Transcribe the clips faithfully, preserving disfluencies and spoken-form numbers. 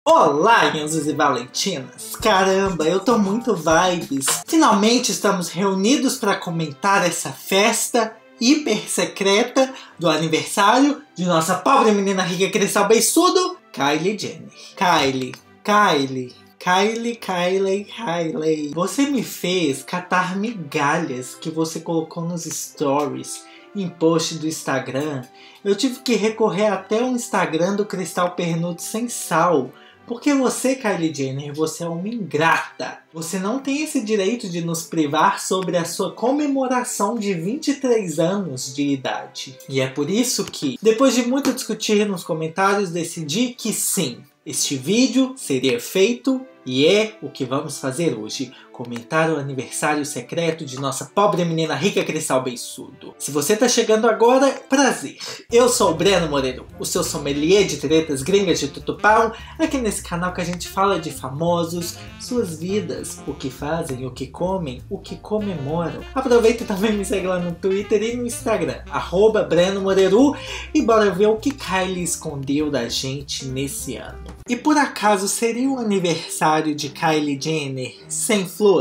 Olá, Enzos e Valentinas! Caramba, eu tô muito vibes! Finalmente estamos reunidos para comentar essa festa hiper secreta do aniversário de nossa pobre menina rica cristal beiçudo, Kylie Jenner. Kylie, Kylie, Kylie, Kylie, Kylie. Você me fez catar migalhas que você colocou nos stories, em post do Instagram. Eu tive que recorrer até o Instagram do Cristal Pernudo Sem Sal. Porque você, Kylie Jenner, você é uma ingrata. Você não tem esse direito de nos privar sobre a sua comemoração de vinte e três anos de idade. E é por isso que, depois de muito discutir nos comentários, decidi que sim, este vídeo seria feito e é o que vamos fazer hoje. Comentar o aniversário secreto de nossa pobre menina rica cristal beiçudo. Se você tá chegando agora, prazer. Eu sou o Breno Moreiro, o seu sommelier de tretas gringas de tutupão, aqui nesse canal que a gente fala de famosos, suas vidas, o que fazem, o que comem, o que comemoram. Aproveita e também me segue lá no Twitter e no Instagram, arroba Breno Moreiro, e bora ver o que Kylie escondeu da gente nesse ano. E por acaso seria o aniversário de Kylie Jenner sem flores?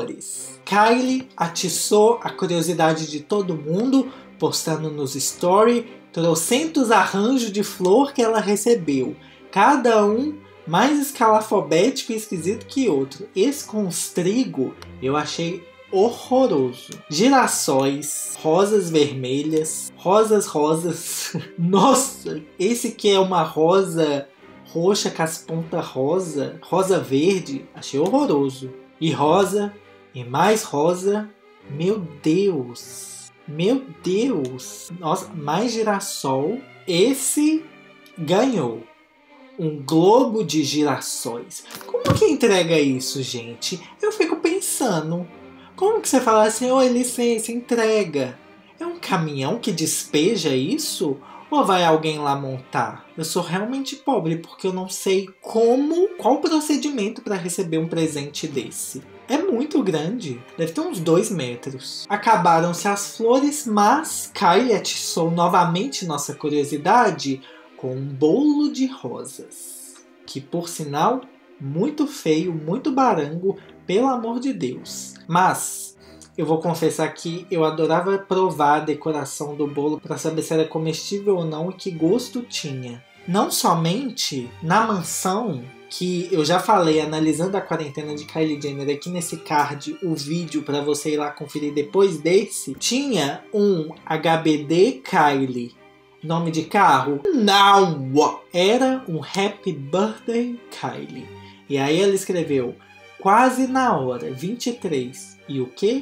Kylie atiçou a curiosidade de todo mundo, postando nos stories trocentos arranjos de flor que ela recebeu, cada um mais escalafobético e esquisito que outro. Esse com os trigo eu achei horroroso. Girassóis, rosas vermelhas, rosas rosas. Nossa, esse que é uma rosa roxa com as pontas rosa, rosa verde, achei horroroso. E rosa, e mais rosa, meu Deus, meu Deus. Nossa, mais girassol. Esse ganhou um globo de girassóis. Como que entrega isso, gente? Eu fico pensando, como que você fala assim, oi, licença, entrega? É um caminhão que despeja isso? Ou vai alguém lá montar? Eu sou realmente pobre porque eu não sei como, qual o procedimento para receber um presente desse. É muito grande, deve ter uns dois metros. Acabaram-se as flores, mas Kylie atiçou novamente nossa curiosidade com um bolo de rosas. Que por sinal, muito feio, muito barango, pelo amor de Deus. Mas eu vou confessar que eu adorava provar a decoração do bolo para saber se era comestível ou não e que gosto tinha. Não somente na mansão, que eu já falei, analisando a quarentena de Kylie Jenner, aqui nesse card, o vídeo para você ir lá conferir depois desse, tinha um H B D Kylie. Nome de carro? Não! Era um Happy Birthday Kylie. E aí ela escreveu, quase na hora, vinte e três. E o quê?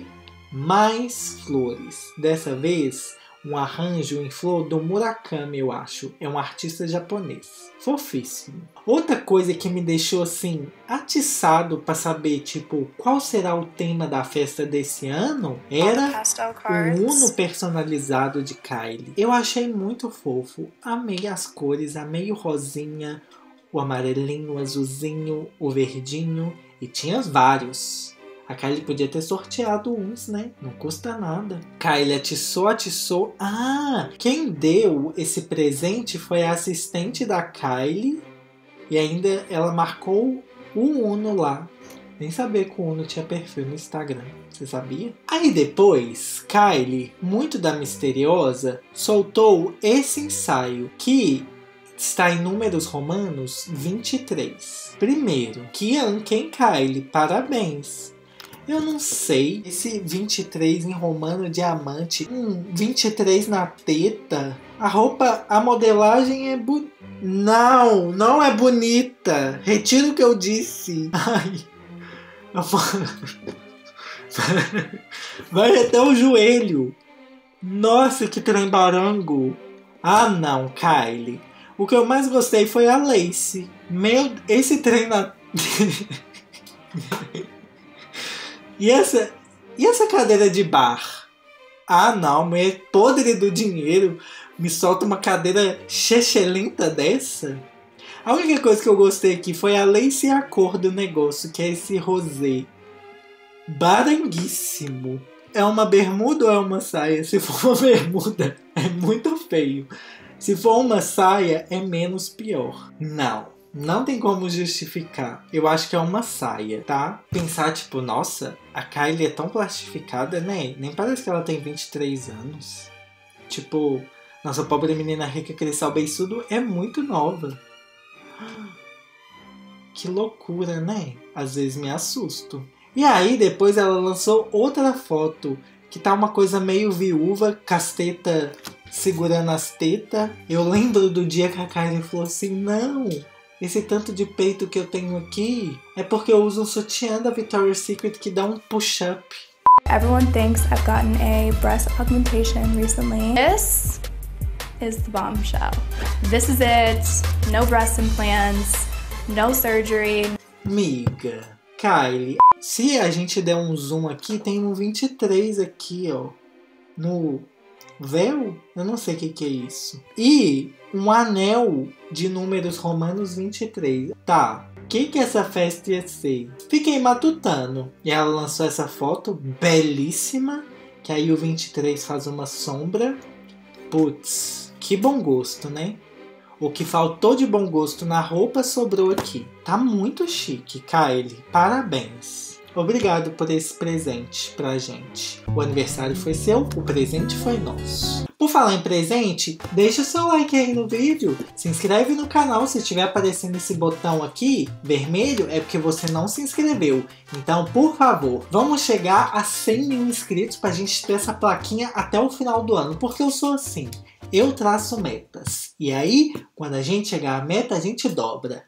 Mais flores. Dessa vez, um arranjo em flor do Murakami, eu acho. É um artista japonês. Fofíssimo. Outra coisa que me deixou assim, atiçado para saber, tipo, qual será o tema da festa desse ano, era o Uno personalizado de Kylie. Eu achei muito fofo. Amei as cores, amei o rosinha, o amarelinho, o azulzinho, o verdinho. E tinha vários. A Kylie podia ter sorteado uns, né? Não custa nada. Kylie atiçou, atiçou. Ah, quem deu esse presente foi a assistente da Kylie. E ainda ela marcou o Uno lá. Nem sabia que o Uno tinha perfil no Instagram. Você sabia? Aí depois, Kylie, muito da misteriosa, soltou esse ensaio que está em números romanos vinte e três. Primeiro, Kian Ken Kylie, parabéns. Eu não sei, esse vinte e três em romano diamante, hum, vinte e três na teta, a roupa, a modelagem é bonita. Não, não é bonita. Retiro o que eu disse. Ai, vai até o joelho. Nossa, que trem barango. Ah não, Kylie. O que eu mais gostei foi a lace. Meu, esse trem na... E essa, e essa cadeira de bar? Ah não, mulher podre do dinheiro me solta uma cadeira chechelenta dessa? A única coisa que eu gostei aqui foi a lace e a cor do negócio, que é esse rosé. Baranguíssimo. É uma bermuda ou é uma saia? Se for uma bermuda, é muito feio. Se for uma saia, é menos pior. Não. Não tem como justificar. Eu acho que é uma saia, tá? Pensar, tipo, nossa, a Kylie é tão plastificada, né? Nem parece que ela tem vinte e três anos. Tipo, nossa pobre menina rica Cristal Beiçudo é muito nova. Que loucura, né? Às vezes me assusto. E aí, depois ela lançou outra foto, que tá uma coisa meio viúva, casteta segurando as tetas. Eu lembro do dia que a Kylie falou assim, não, esse tanto de peito que eu tenho aqui é porque eu uso um sutiã da Victoria's Secret que dá um push-up. Everyone thinks I've gotten a breast augmentation recently. This is the bombshell. This is it. No breast implants, no surgery. Miga, Kylie, se a gente der um zoom aqui, tem um vinte e três aqui, ó, no véu? Eu não sei o que, que é isso. E um anel de números romanos vinte e três. Tá, o que, que essa festa ia ser? Fiquei matutando. E ela lançou essa foto belíssima, que aí o vinte e três faz uma sombra. Putz, que bom gosto, né? O que faltou de bom gosto na roupa sobrou aqui. Tá muito chique, Kylie. Parabéns. Obrigado por esse presente pra gente. O aniversário foi seu, o presente foi nosso. Por falar em presente, deixa o seu like aí no vídeo. Se inscreve no canal, se estiver aparecendo esse botão aqui, vermelho, é porque você não se inscreveu. Então, por favor, vamos chegar a cem mil inscritos pra gente ter essa plaquinha até o final do ano. Porque eu sou assim. Eu traço metas. E aí, quando a gente chegar à meta, a gente dobra.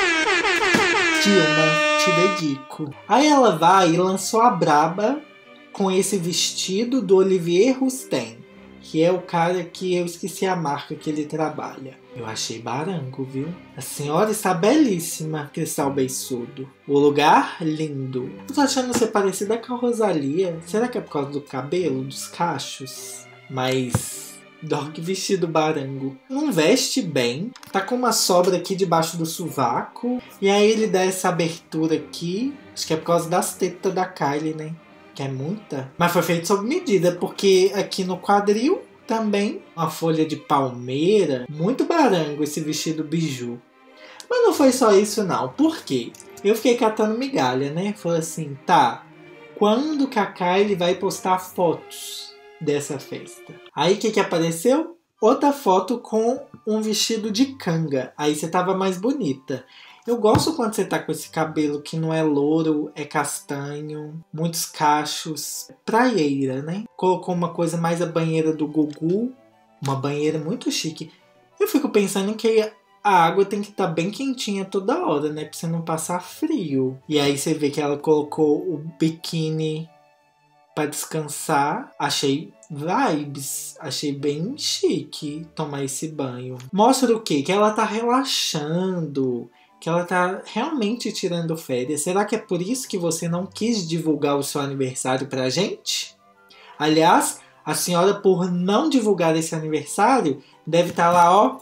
Dilma, te dedico. Aí ela vai e lançou a braba com esse vestido do Olivier Rousteing, que é o cara que eu esqueci a marca que ele trabalha. Eu achei barango, viu? A senhora está belíssima, Cristal Beiçudo. O lugar, lindo. Eu tô achando você parecida com a Rosalia. Será que é por causa do cabelo, dos cachos? Mas... dog vestido barango. Não veste bem. Tá com uma sobra aqui debaixo do sovaco. E aí ele dá essa abertura aqui. Acho que é por causa das tetas da Kylie, né? Que é muita. Mas foi feito sob medida. Porque aqui no quadril também uma folha de palmeira. Muito barango esse vestido biju. Mas não foi só isso não. Por quê? Eu fiquei catando migalha, né? Falei assim, tá. Quando que a Kylie vai postar fotos dessa festa? Aí o que que apareceu? Outra foto com um vestido de canga. Aí você tava mais bonita. Eu gosto quando você tá com esse cabelo que não é louro, é castanho, muitos cachos. Praieira, né? Colocou uma coisa mais a banheira do Gugu. Uma banheira muito chique. Eu fico pensando que a água tem que estar tá bem quentinha toda hora, né? Pra você não passar frio. E aí você vê que ela colocou o biquíni pra descansar. Achei vibes. Achei bem chique tomar esse banho. Mostra o quê? Que ela tá relaxando. Que ela tá realmente tirando férias. Será que é por isso que você não quis divulgar o seu aniversário pra gente? Aliás, a senhora, por não divulgar esse aniversário, deve estar lá, ó,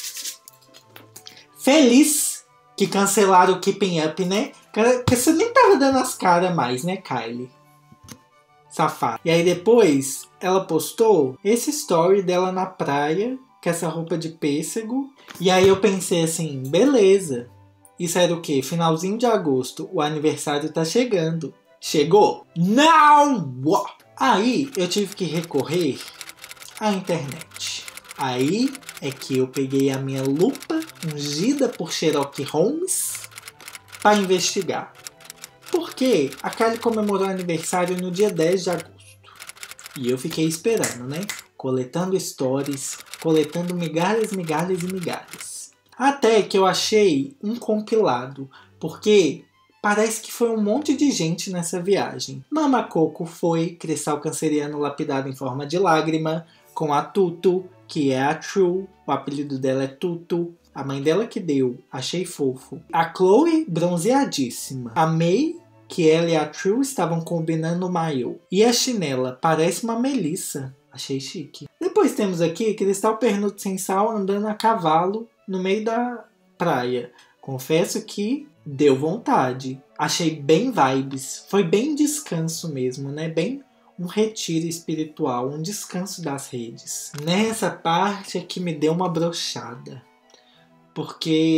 feliz que cancelaram o Keeping Up, né? Porque você nem tava dando as caras mais, né, Kylie? Safada. E aí depois ela postou esse story dela na praia com essa roupa de pêssego. E aí eu pensei assim, beleza. Isso era o quê? Finalzinho de agosto. O aniversário tá chegando. Chegou? Não! Aí eu tive que recorrer à internet. Aí é que eu peguei a minha lupa, ungida por Sherlock Holmes, para investigar. Porque a Kylie comemorou o aniversário no dia dez de agosto. E eu fiquei esperando, né? Coletando stories, coletando migalhas, migalhas e migalhas. Até que eu achei um compilado. Porque parece que foi um monte de gente nessa viagem. Mama Coco foi, Cristal Canceriano lapidado em forma de lágrima, com a Tutu, que é a True. O apelido dela é Tutu. A mãe dela que deu, achei fofo. A Chloe, bronzeadíssima. A May, que ela e a True estavam combinando o maiô. E a Chinela, parece uma Melissa. Achei chique. Depois temos aqui Cristal Pernudo Sem Sal andando a cavalo no meio da praia. Confesso que deu vontade. Achei bem vibes. Foi bem descanso mesmo, né? Bem um retiro espiritual, um descanso das redes. Nessa parte é que me deu uma brochada. Porque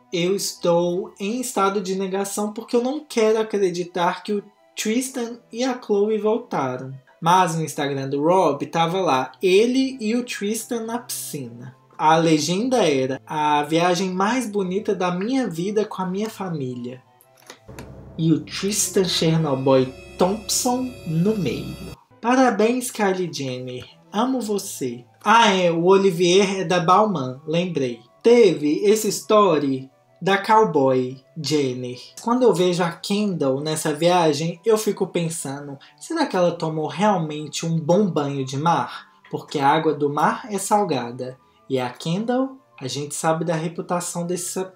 eu estou em estado de negação porque eu não quero acreditar que o Tristan e a Chloe voltaram. Mas no Instagram do Rob tava lá, ele e o Tristan na piscina. A legenda era: a viagem mais bonita da minha vida com a minha família. E o Tristan Chernobyl Thompson no meio. Parabéns, Kylie Jenner. Amo você. Ah, é, o Olivier é da Balmain, lembrei. Teve esse story da Cowboy Jenner. Quando eu vejo a Kendall nessa viagem, eu fico pensando, será que ela tomou realmente um bom banho de mar? Porque a água do mar é salgada. E a Kendall, a gente sabe da reputação dessa...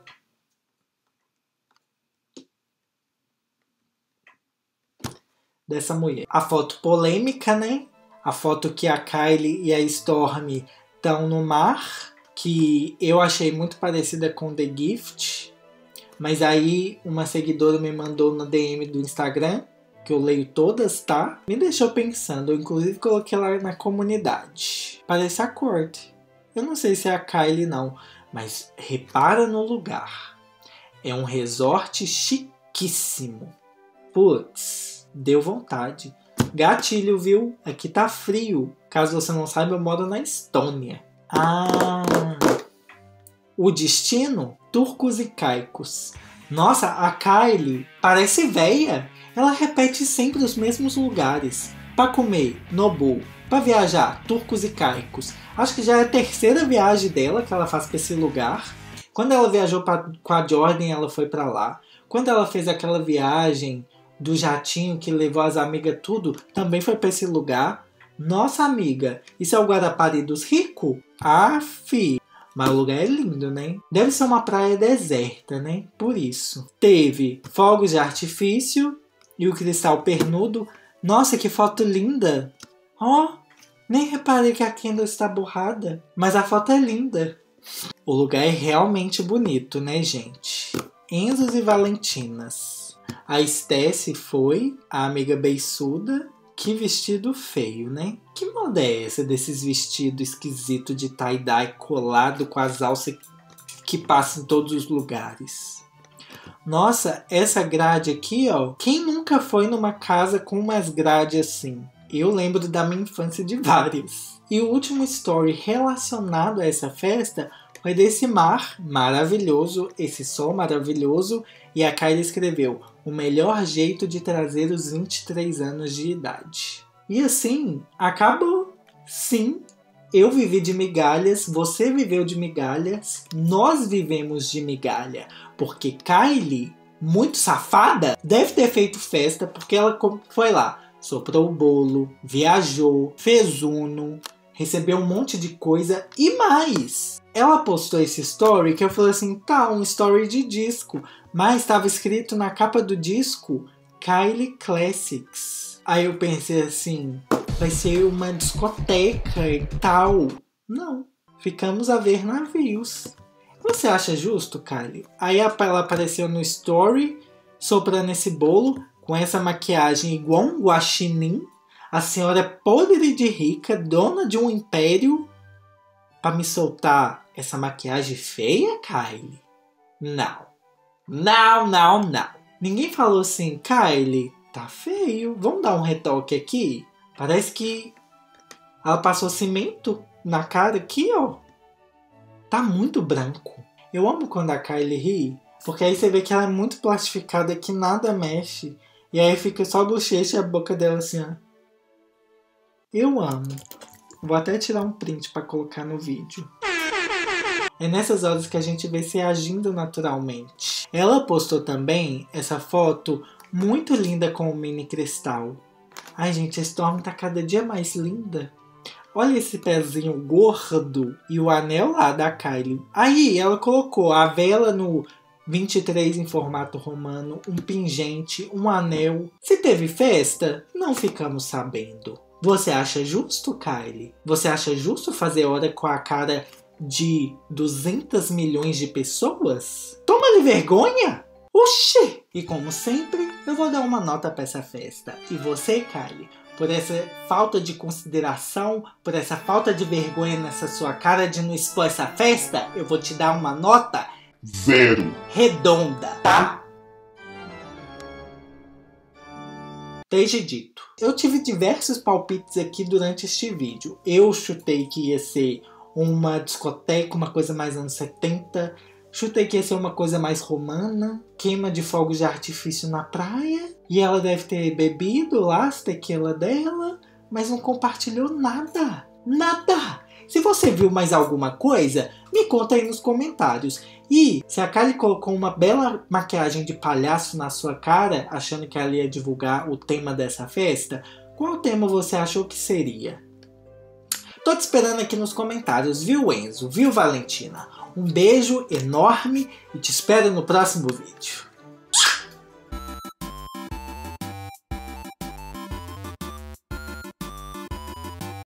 dessa mulher. A foto polêmica, né? A foto que a Kylie e a Stormi estão no mar, que eu achei muito parecida com The Gift. Mas aí uma seguidora me mandou no D M do Instagram, que eu leio todas, tá? Me deixou pensando, eu inclusive coloquei lá na comunidade. Parece a corte. Eu não sei se é a Kylie não, mas repara no lugar. É um resort chiquíssimo. Putz, deu vontade. Gatilho, viu? Aqui tá frio. Caso você não saiba, eu moro na Estônia. Ah... O destino? Turcos e Caicos. Nossa, a Kylie parece véia. Ela repete sempre os mesmos lugares. Pra comer, Nobu. Pra viajar, Turcos e Caicos. Acho que já é a terceira viagem dela que ela faz pra esse lugar. Quando ela viajou pra, com a Jordan, ela foi pra lá. Quando ela fez aquela viagem do jatinho que levou as amigas tudo, também foi pra esse lugar. Nossa, amiga, isso é o Guarapari dos ricos? Ah, fi. Mas o lugar é lindo, né? Deve ser uma praia deserta, né? Por isso. Teve fogos de artifício e o cristal pernudo. Nossa, que foto linda! Ó, oh, nem reparei que a Kendall está borrada. Mas a foto é linda. O lugar é realmente bonito, né, gente? Enzos e Valentinas. A Stacey foi a amiga beiçuda. Que vestido feio, né? Que moda é essa desses vestidos esquisitos de tie-dye colado com as alças que passam em todos os lugares? Nossa, essa grade aqui, ó. Quem nunca foi numa casa com umas grades assim? Eu lembro da minha infância de várias. E o último story relacionado a essa festa foi desse mar maravilhoso, esse sol maravilhoso. E a Kylie escreveu: o melhor jeito de trazer os vinte e três anos de idade. E assim, acabou. Sim, eu vivi de migalhas, você viveu de migalhas, nós vivemos de migalha. Porque Kylie, muito safada, deve ter feito festa porque ela foi lá, soprou o bolo, viajou, fez uno, recebeu um monte de coisa e mais. Ela postou esse story que eu falei assim, tá, um story de disco. Mas estava escrito na capa do disco Kylie Classics. Aí eu pensei assim, vai ser uma discoteca e tal. Não, ficamos a ver navios. Você acha justo, Kylie? Aí ela apareceu no story, soprando esse bolo, com essa maquiagem igual um guaxinim. A senhora podre de rica, dona de um império, para me soltar essa maquiagem feia, Kylie? Não. Não, não, não. Ninguém falou assim, Kylie, tá feio, vamos dar um retoque aqui? Parece que ela passou cimento na cara aqui, ó. Tá muito branco. Eu amo quando a Kylie ri, porque aí você vê que ela é muito plastificada, que nada mexe. E aí fica só a bochecha e a boca dela assim, ó. Eu amo. Vou até tirar um print pra colocar no vídeo. É nessas horas que a gente vê se agindo naturalmente. Ela postou também essa foto muito linda com o mini cristal. Ai, gente, a Stormi tá cada dia mais linda. Olha esse pezinho gordo e o anel lá da Kylie. Aí ela colocou a vela no vinte e três em formato romano, um pingente, um anel. Se teve festa, não ficamos sabendo. Você acha justo, Kylie? Você acha justo fazer hora com a cara de duzentos milhões de pessoas? Toma-lhe vergonha! Oxê! E como sempre, eu vou dar uma nota para essa festa. E você, Kylie, por essa falta de consideração, por essa falta de vergonha nessa sua cara de não expor essa festa, eu vou te dar uma nota Zero. Redonda, tá? Esteja dito. Eu tive diversos palpites aqui durante este vídeo. Eu chutei que ia ser uma discoteca, uma coisa mais anos setenta. Chutei que ia ser uma coisa mais romana. Queima de fogos de artifício na praia. E ela deve ter bebido lá as tequila dela. Mas não compartilhou nada. Nada! Se você viu mais alguma coisa, me conta aí nos comentários. E se a Kylie colocou uma bela maquiagem de palhaço na sua cara, achando que ela ia divulgar o tema dessa festa, qual tema você achou que seria? Tô te esperando aqui nos comentários, viu, Enzo? Viu, Valentina? Um beijo enorme e te espero no próximo vídeo.